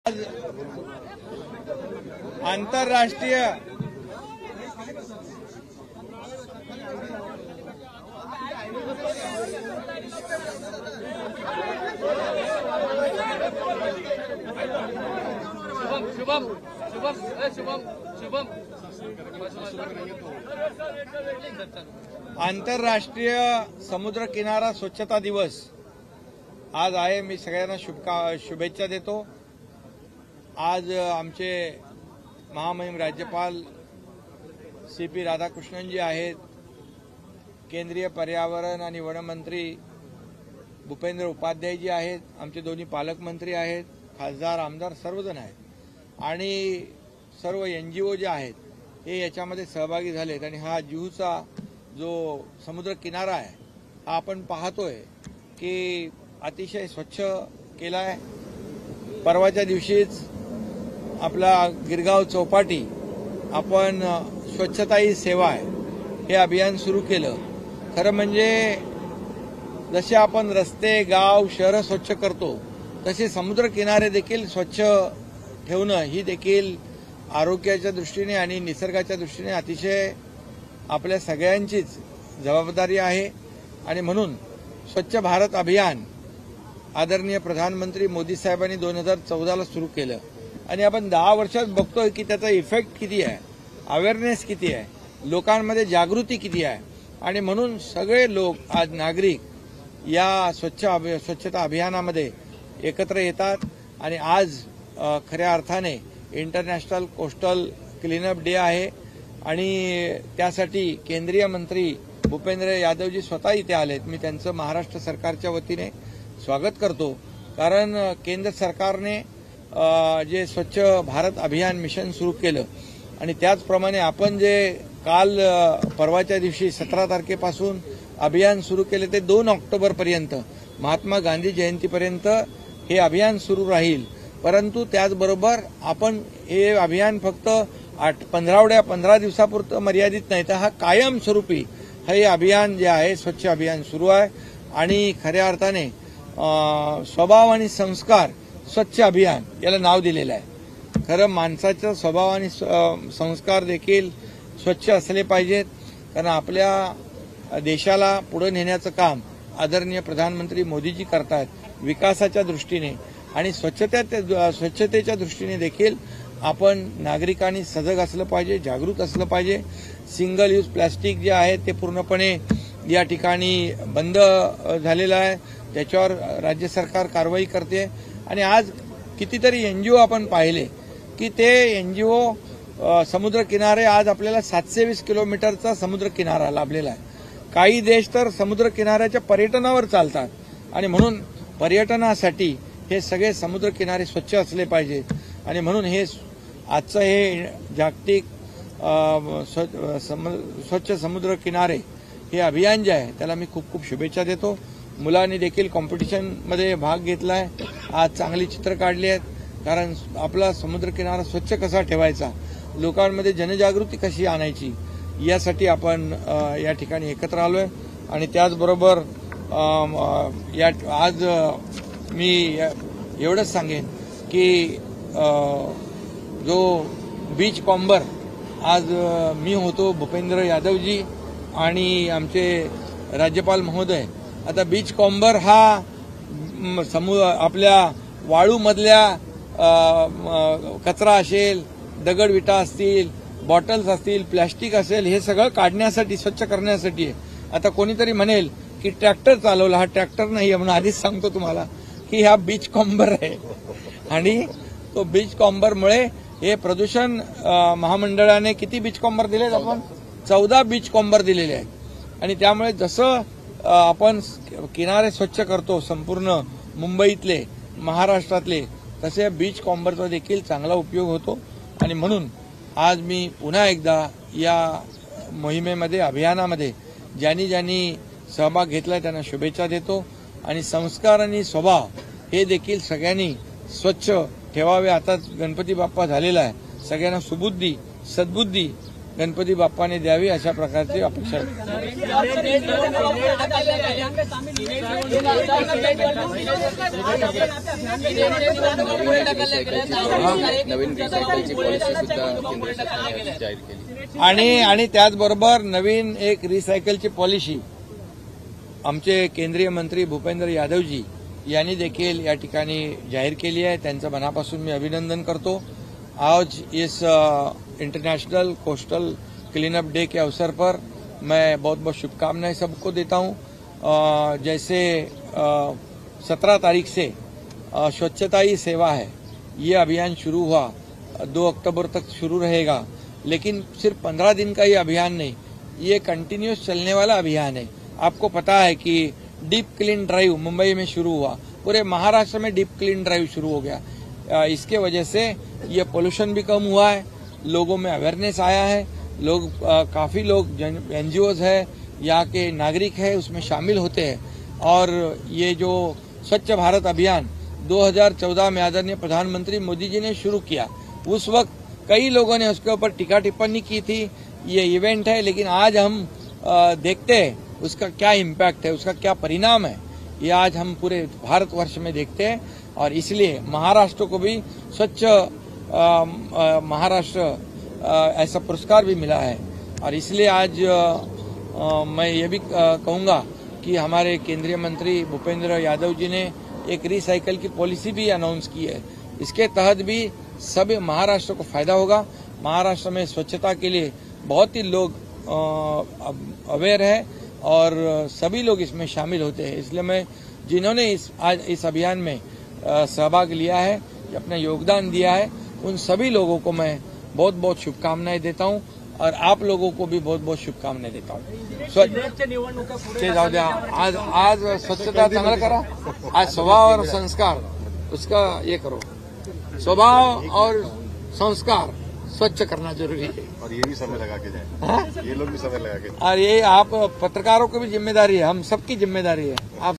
आंतरराष्ट्रीय आंतरराष्ट्रीय समुद्र किनारा स्वच्छता दिवस आज आहे। मी सगळ्यांना शुभेच्छा देतो। आज आमचे महामहिम राज्यपाल CP राधाकृष्णन जी आहेत, केंद्रीय पर्यावरण आणि वन मंत्री भूपेंद्र उपाध्याय जी आहेत, आमचे दोन्ही पालकमंत्री आहेत, खासदार आमदार सर्वजण आहेत आणि सर्व NGO जे आहेत हे याच्यामध्ये सहभागी झालेत। आणि हा जुहूचा जो समुद्र किनारा आहे हा आपण पाहतोय की अतिशय स्वच्छ केला आहे। परवाच्या दिवशीच आपला गिरगाव चौपाटी आपण स्वच्छता ही सेवा आहे हे अभियान सुरू केलं। खरं म्हणजे जसे आपण रस्ते, गाव, शहरं स्वच्छ करतो तसे समुद्र किनारे देखील स्वच्छ ठेवणं ही देखील आरोग्याच्या दृष्टीने आणि निसर्गाच्या दृष्टीने अतिशय आपल्या सगळ्यांचीच जबाबदारी आहे। आणि म्हणून स्वच्छ भारत अभियान आदरणीय प्रधानमंत्री मोदी साहेबांनी 2014ला सुरू केलं आणि आपण 10 वर्षात बघतोय की त्याचा इफेक्ट किती आहे, अवेअरनेस किती आहे, लोकांमध्ये जागृती किती आहे। आणि म्हणून सगळे लोक आज नागरिक या स्वच्छता अभियानामध्ये एकत्र येतात। आणि आज खऱ्या अर्थाने इंटरनॅशनल कोस्टल क्लीनअप डे आहे आणि त्यासाठी केंद्रीय मंत्री भूपेंद्र यादवजी स्वतः इथे आलेत। मी त्यांचं महाराष्ट्र सरकारच्या वतीने स्वागत करतो, कारण केंद्र सरकारने जे स्वच्छ भारत अभियान मिशन सुरू केलं आणि त्याचप्रमाणे आपण जे काल परवाच्या दिवशी 17 तारखेपासून अभियान सुरू केले ते 2 ऑक्टोबरपर्यंत महात्मा गांधी जयंतीपर्यंत हे अभियान सुरू राहील। परंतु त्याचबरोबर आपण हे अभियान फक्त 15 दिवसापुरतं मर्यादित नाही, तर हा कायमस्वरूपी हे अभियान जे आहे स्वच्छ अभियान सुरू आहे। आणि खऱ्या अर्थाने स्वभाव आणि संस्कार स्वच्छ अभियान याला नाव दिलेलं आहे। खरं माणसाचा स्वभाव आणि संस्कार देखील स्वच्छ असले पाहिजेत, कारण आपल्या देशाला पुढे नेण्याचं काम आदरणीय प्रधानमंत्री मोदीजी करतात विकासाच्या दृष्टीने। आणि स्वच्छतेच्या दृष्टीने देखील आपण नागरिकांनी सजग असलं पाहिजे, जागृत असलं पाहिजे। सिंगल यूज प्लास्टिक जे आहे ते पूर्णपणे या ठिकाणी बंद झालेलं आहे, त्याच्यावर राज्य सरकार कारवाई करते। आणि आज कितीतरी NGO आपण पाहिले की ते NGO समुद्र किनारे आज आपल्याला 720 किलोमीटरचा समुद्र किनारा लाभलेला आहे। काही देश तर समुद्र किनाऱ्याच्या पर्यटनावर चालतात आणि म्हणून पर्यटनासाठी हे सगळे समुद्र किनारे स्वच्छ असले पाहिजेत। आणि म्हणून हे आजचं हे जागतिक स्वच्छ समुद्र किनारे हे अभियान जे आहे त्याला मी खूप खूप शुभेच्छा देतो। मुलांनी देखील कॉम्पिटिशनमध्ये भाग घेतला आहे, आज चांगली चित्र काढली आहेत, कारण आपला समुद्र किनारा स्वच्छ कसा ठेवायचा, लोकांमध्ये जनजागृती कशी आणायची यासाठी आपण या ठिकाणी एकत्र आलोय। आणि त्याचबरोबर आज मी एवढंच सांगेन की जो बीच कॉम्बर आज मी होतो, भूपेंद्र यादवजी आणि आमचे राज्यपाल महोदय, आता बीच कॉम्बर हा आपल्या वाळूमधल्या कचरा असेल, दगडविटा असतील, बॉटल्स असतील, प्लॅस्टिक असेल, हे सगळं काढण्यासाठी, स्वच्छ करण्यासाठी आहे। आता कोणीतरी म्हणेल की ट्रॅक्टर चालवला, हा ट्रॅक्टर नाही म्हणून आधीच सांगतो तुम्हाला की हा बीच कॉम्बर आहे। आणि तो बीच कॉम्बरमुळे हे प्रदूषण महामंडळाने किती बीच कॉम्बर दिलेत, आपण 14 बीच कॉम्बर दिलेले आहेत। आणि त्यामुळे जसं आपण किनारे स्वच्छ करतो संपूर्ण मुंबईतले, महाराष्ट्रातले, तसे बीच कॉम्बरचा देखील चांगला उपयोग होतो। आणि म्हणून आज मी पुन्हा एकदा या मोहिमेमध्ये, अभियानामध्ये ज्यांनी सहभाग घेतलाय त्यांना शुभेच्छा देतो। आणि संस्कार आणि स्वभाव हे देखील सगळ्यांनी स्वच्छ ठेवावे। आता गणपती बाप्पा झालेला आहे, सगळ्यांना सुबुद्धी, सद्बुद्धी गणपती बाप्पाने द्यावी अशा प्रकारची अपेक्षा आहे. नवीन रिसायकलची पॉलिसी सुद्धा केंद्र सरकारने जाहीर केली आणि त्याचबरोबर नवीन एक रिसायकलची पॉलिसी आमचे केंद्रीय मंत्री भूपेंद्र यादवजी यांनी देखील या ठिकाणी जाहीर केली आहे. त्यांचं मनापासून मी अभिनंदन करतो. आज इस इंटरनेशनल कोस्टल क्लीनअप डे के अवसर पर मैं बहुत बहुत शुभकामनाएं सबको देता हूं. जैसे 17 तारीख से स्वच्छता ही सेवा है, ये अभियान शुरू हुआ, 2 अक्टूबर तक शुरू रहेगा. लेकिन सिर्फ 15 दिन का ये अभियान नहीं, ये कंटिन्यूस चलने वाला अभियान है. आपको पता है कि डीप क्लीन ड्राइव मुंबई में शुरू हुआ, पूरे महाराष्ट्र में डीप क्लीन ड्राइव शुरू हो गया. इसके वजह से ये पोल्यूशन भी कम हुआ है, लोगों में अवेयरनेस आया है. लोग काफी लोग एनजीओज है, यहाँ के नागरिक है, उसमें शामिल होते हैं. और ये जो स्वच्छ भारत अभियान 2014 में आदरणीय प्रधानमंत्री मोदी जी ने शुरू किया, उस वक्त कई लोगों ने उसके ऊपर टीका टिप्पणी की थी. ये इवेंट है, लेकिन आज हम देखते हैं उसका क्या इम्पैक्ट है, उसका क्या परिणाम है, ये आज हम पूरे भारतवर्ष में देखते हैं. और इसलिए महाराष्ट्र को भी स्वच्छ महाराष्ट्र ऐसा पुरस्कार भी मिला है. और इसलिए आज मैं ये भी कहूँगा कि हमारे केंद्रीय मंत्री भूपेंद्र यादव जी ने एक रिसाइकल की पॉलिसी भी अनाउंस की है. इसके तहत भी सभी महाराष्ट्र को फायदा होगा. महाराष्ट्र में स्वच्छता के लिए बहुत ही लोग अवेयर है और सभी लोग इसमें शामिल होते हैं. इसलिए मैं जिन्होंने आज इस अभियान में सहभाग लिया है, अपना योगदान दिया है, उन सभी लोगों को मैं बहुत बहुत शुभकामनाएं देता हूं और आप लोगों को भी बहुत बहुत शुभकामनाएं देता हूं. जाऊ द्या. आज स्वच्छता चांगलं करा. आज स्वभाव और संस्कार उसका ये करो. स्वभाव और संस्कार स्वच्छ करना जरूरी है. और ये भी समय लगा के जाए. ये लोग भी समय लगा के. और ये आप पत्रकारों की भी जिम्मेदारी है, हम सबकी जिम्मेदारी है. आप